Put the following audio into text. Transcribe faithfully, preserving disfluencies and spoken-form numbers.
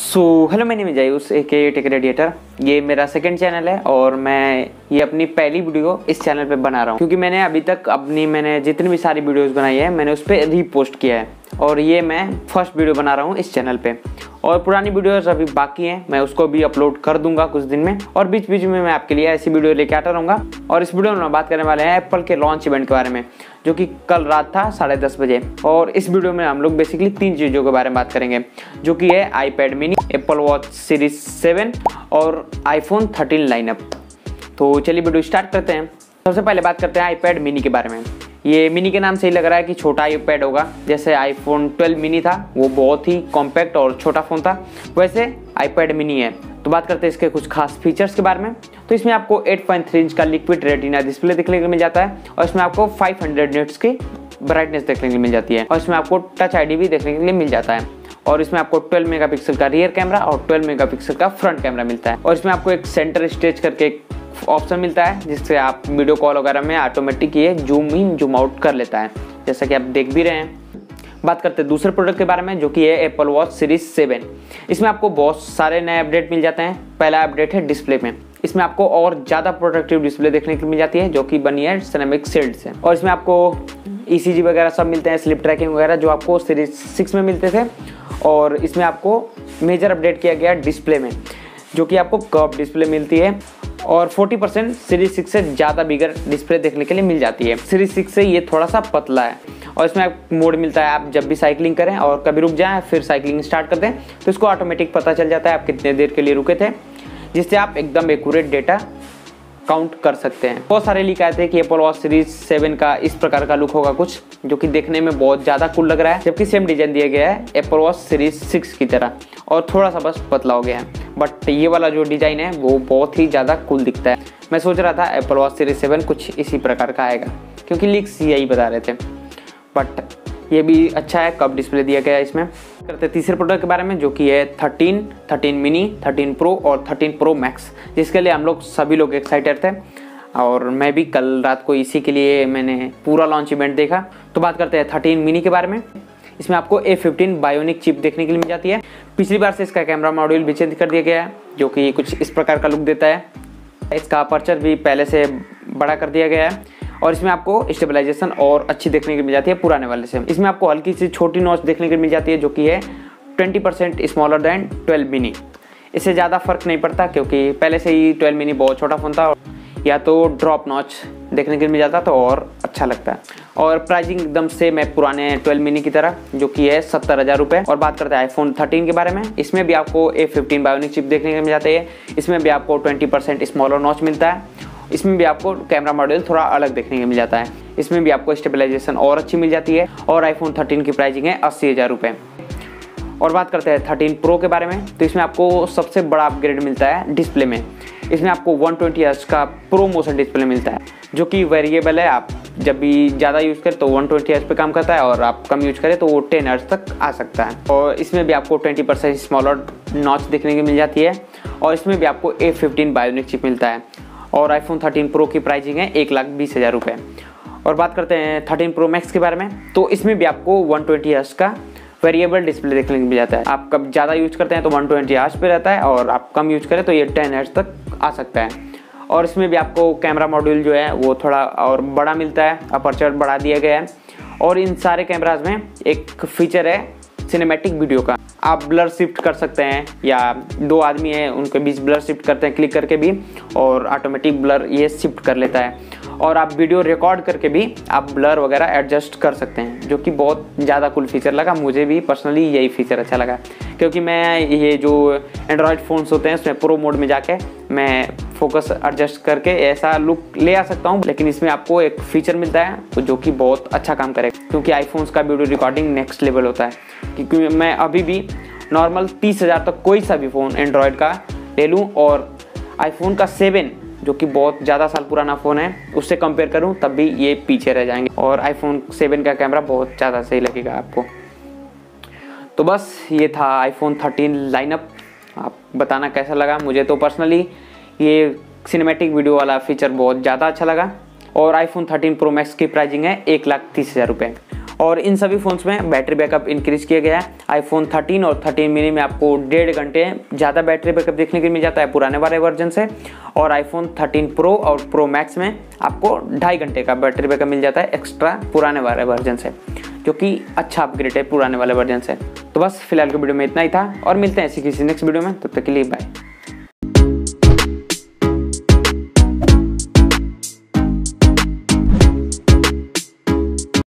So hello, my name is Ayush A K tech radiator. ये मेरा second channel है और मैं ये अपनी पहली वीडियो इस चैनल पे बना रहा हूँ क्योंकि मैंने अभी तक अपनी मैंने जितनी भी सारी वीडियोस बनाई है मैंने उस पर रीपोस्ट किया है और ये मैं फर्स्ट वीडियो बना रहा हूँ इस चैनल पे। और पुरानी वीडियोस अभी बाकी हैं, मैं उसको भी अपलोड कर दूंगा कुछ दिन में और बीच बीच में मैं आपके लिए ऐसी वीडियो लेके आता रहूँगा। और इस वीडियो में हम बात करने वाले हैं एप्पल के लॉन्च इवेंट के बारे में, जो कि कल रात था साढ़े दस बजे। और इस वीडियो में हम लोग बेसिकली तीन चीज़ों के बारे में बात करेंगे, जो कि है iPad mini, Apple watch series seven और आईफोन थर्टीन लाइनअप। तो चलिए वीडियो स्टार्ट करते हैं। सबसे पहले बात करते हैं आईपैड मिनी के बारे में। ये मिनी के नाम से ही लग रहा है कि छोटा आईपैड होगा। जैसे आईफोन ट्वेल्व मिनी था वो बहुत ही कॉम्पैक्ट और छोटा फ़ोन था, वैसे आईपैड मिनी है। तो बात करते हैं इसके कुछ खास फीचर्स के बारे में। तो इसमें आपको एट पॉइंट थ्री इंच का लिक्विड रेटिना डिस्प्ले देखने को मिल जाता है और इसमें आपको फाइव हंड्रेड निट्स की ब्राइटनेस देखने के लिए मिल जाती है और इसमें आपको टच आईडी भी देखने के लिए मिल जाता है। और इसमें आपको ट्वेल्व मेगापिक्सल का रियर कैमरा और ट्वेल्व मेगापिक्सल का फ्रंट कैमरा मिलता है और इसमें आपको एक सेंटर स्टेज करके एक ऑप्शन मिलता है जिससे आप वीडियो कॉल वगैरह में ऑटोमेटिक ये जूम इन जूम आउट कर लेता है, जैसा कि आप देख भी रहे हैं। बात करते हैं दूसरे प्रोडक्ट के बारे में, जो कि है एप्पल वॉच सीरीज सेवन। इसमें आपको बहुत सारे नए अपडेट मिल जाते हैं। पहला अपडेट है डिस्प्ले में। इसमें आपको और ज़्यादा प्रोडक्टिव डिस्प्ले देखने को मिल जाती है, जो कि बनी है सिनेमिक शील्ड से। और इसमें आपको ई सी जी वगैरह सब मिलते हैं, स्लिप ट्रैकिंग वगैरह जो आपको सीरीज सिक्स में मिलते थे। और इसमें आपको मेजर अपडेट किया गया डिस्प्ले में, जो कि आपको कर्व डिस्प्ले मिलती है और फोर्टी परसेंट सीरीज सिक्स से ज़्यादा बिगर डिस्प्ले देखने के लिए मिल जाती है। सीरीज सिक्स से ये थोड़ा सा पतला है और इसमें आप मोड मिलता है, आप जब भी साइकिलिंग करें और कभी रुक जाएं फिर साइकिलिंग स्टार्ट कर दें तो इसको ऑटोमेटिक पता चल जाता है आप कितने देर के लिए रुके थे, जिससे आप एकदम एक्यूरेट डेटा काउंट कर सकते हैं। बहुत सारे लीक आए थे कि एप्पल वॉच सीरीज सेवन का इस प्रकार का लुक होगा कुछ, जो कि देखने में बहुत ज़्यादा कूल लग रहा है, जबकि सेम डिजाइन दिया गया है एप्पल वॉच सीरीज सिक्स की तरह और थोड़ा सा बस पतला हो गया है। बट ये वाला जो डिज़ाइन है वो बहुत ही ज़्यादा कूल दिखता है। मैं सोच रहा था एप्पल वॉच सीरीज सेवन कुछ इसी प्रकार का आएगा क्योंकि लीक्स यही बता रहे थे, बट ये भी अच्छा है कब डिस्प्ले दिया गया है इसमें। करते हैं तीसरे प्रोडक्ट के बारे में, जो कि है thirteen, thirteen mini, thirteen pro और थर्टीन प्रो मैक्स, जिसके लिए हम लोग सभी लोग एक्साइटेड थे और मैं भी कल रात को इसी के लिए मैंने पूरा लॉन्च इवेंट देखा। तो बात करते हैं थर्टीन मिनी के बारे में। इसमें आपको ए फिफ्टीन बायोनिक चिप देखने के लिए मिल जाती है। पिछली बार से इसका कैमरा मॉड्यूल भी चेंज कर दिया गया है, जो कि कुछ इस प्रकार का लुक देता है। इसका अपर्चर भी पहले से बड़ा कर दिया गया है और इसमें आपको स्टेबलाइजेशन और अच्छी देखने को मिल जाती है पुराने वाले से। इसमें आपको हल्की सी छोटी नॉच देखने को मिल जाती है, जो कि है twenty percent smaller than twelve mini. इससे ज़्यादा फर्क नहीं पड़ता क्योंकि पहले से ही ट्वेल्व मिनी बहुत छोटा फ़ोन था, या तो ड्रॉप नॉच देखने को मिल जाता तो और अच्छा लगता है। और प्राइसिंग एकदम से मैं पुराने ट्वेल्व मिनी की तरह, जो कि है सत्तर हज़ार रुपये। और बात करते हैं आईफोन थर्टीन के बारे में। इसमें भी आपको ए फिफ्टीन बायोनिक चिप देखने को मिल जाती है। इसमें भी आपको ट्वेंटी परसेंट स्मॉलर नॉच मिलता है। इसमें भी आपको कैमरा मॉड्यूल थोड़ा अलग देखने को मिल जाता है। इसमें भी आपको स्टेबलाइजेशन और अच्छी मिल जाती है और आईफोन थर्टीन की प्राइसिंग है अस्सी हज़ार रुपये। और बात करते हैं थर्टीन प्रो के बारे में। तो इसमें आपको सबसे बड़ा अपग्रेड मिलता है डिस्प्ले में। इसमें आपको वन ट्वेंटी हर्ट्ज का प्रो मोशन डिस्प्ले मिलता है, जो कि वेरिएबल है। आप जब भी ज़्यादा यूज़ करें तो वन ट्वेंटी हर्ट्ज पे काम करता है और आप कम यूज़ करें तो वो टेन हर्ट्ज तक आ सकता है। और इसमें भी आपको ट्वेंटी परसेंट स्मॉलर नॉच देखने की मिल जाती है और इसमें भी आपको ए फिफ्टीन बायोनिक चिप मिलता है और आईफोन थर्टीन प्रो की प्राइसिंग है एक लाख बीस हज़ार रुपये। और बात करते हैं थर्टीन प्रो मैक्स के बारे में। तो इसमें भी आपको वन ट्वेंटी हर्ट्ज का वेरिएबल डिस्प्ले देखने को मिल जाता है। आप कब ज़्यादा यूज करते हैं तो वन ट्वेंटी हर्ट्ज पे रहता है और आप कम यूज करें तो ये टेन हर्ट्ज तक आ सकता है। और इसमें भी आपको कैमरा मॉड्यूल जो है वो थोड़ा और बड़ा मिलता है, अपर्चर बढ़ा दिया गया है। और इन सारे कैमराज में एक फीचर है सिनेमैटिक वीडियो का। आप ब्लर शिफ्ट कर सकते हैं या दो आदमी हैं उनके बीच ब्लर शिफ्ट करते हैं क्लिक करके भी और ऑटोमेटिक ब्लर ये शिफ्ट कर लेता है। और आप वीडियो रिकॉर्ड करके भी आप ब्लर वगैरह एडजस्ट कर सकते हैं, जो कि बहुत ज़्यादा कूल फीचर लगा। मुझे भी पर्सनली यही फीचर अच्छा लगा क्योंकि मैं ये जो एंड्रॉयड फ़ोन्स होते हैं उसमें प्रो मोड में जाके मैं फोकस एडजस्ट करके ऐसा लुक ले आ सकता हूँ। लेकिन इसमें आपको एक फीचर मिलता है तो जो कि बहुत अच्छा काम करेगा, क्योंकि आईफोन्स का वीडियो रिकॉर्डिंग नेक्स्ट लेवल होता है। क्योंकि मैं अभी भी नॉर्मल तीस हज़ार तक कोई सा भी फ़ोन एंड्रॉयड का ले लूँ और आईफोन का सेवन, जो कि बहुत ज़्यादा साल पुराना फ़ोन है, उससे कंपेयर करूं तब भी ये पीछे रह जाएंगे और आईफोन सेवन का कैमरा बहुत ज़्यादा सही लगेगा आपको। तो बस ये था आईफोन थर्टीन लाइनअप। आप बताना कैसा लगा। मुझे तो पर्सनली ये सिनेमैटिक वीडियो वाला फीचर बहुत ज़्यादा अच्छा लगा और आईफोन थर्टीन प्रो मैक्स की प्राइसिंग है एक लाख तीस हज़ार रुपये। और इन सभी फ़ोन्स में बैटरी बैकअप इंक्रीज किया गया है। आईफोन थर्टीन और थर्टीन मिनी में आपको डेढ़ घंटे ज़्यादा बैटरी बैकअप देखने को मिल जाता है पुराने वाले वर्जन से, और आईफोन थर्टीन प्रो और प्रो मैक्स में आपको ढाई घंटे का बैटरी बैकअप मिल जाता है एक्स्ट्रा पुराने वाले वर्जन से, जो कि अच्छा अपग्रेड है पुराने वाले वर्जन से। तो बस फिलहाल के वीडियो में इतना ही था और मिलते हैं ऐसी किसी नेक्स्ट वीडियो में, तब तक के लिए बाय।